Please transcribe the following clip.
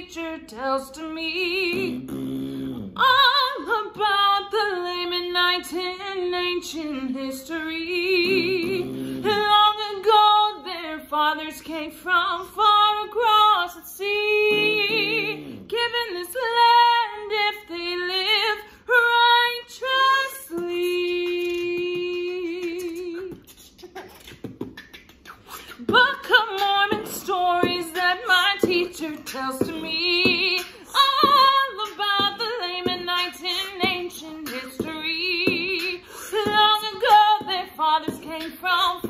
teacher tells to me all about the Lamanites in ancient history. Long ago their fathers came from far across the sea, given this land if they live righteously. Book of Mormon stories that my teacher tells to me all about the Lamanites in ancient history. Long ago their fathers came from